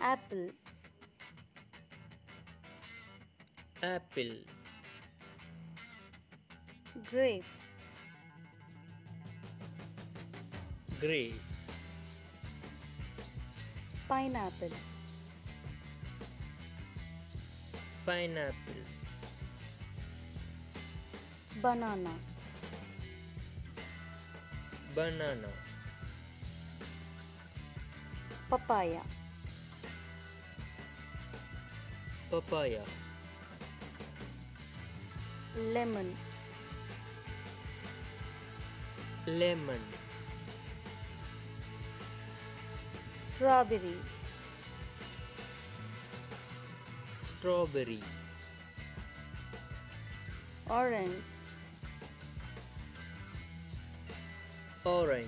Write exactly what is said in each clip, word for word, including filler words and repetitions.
apple, apple, grapes, grapes, pineapple, pineapple, banana, banana, papaya, papaya, lemon, lemon, strawberry, strawberry, orange, orange,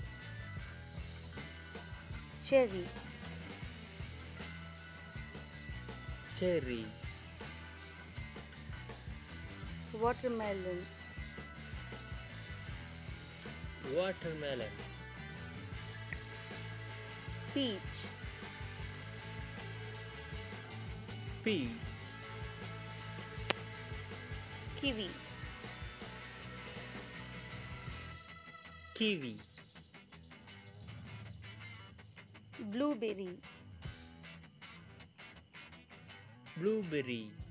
cherry, cherry, watermelon, watermelon, peach, peach, kiwi, kiwi, blueberry, blueberry,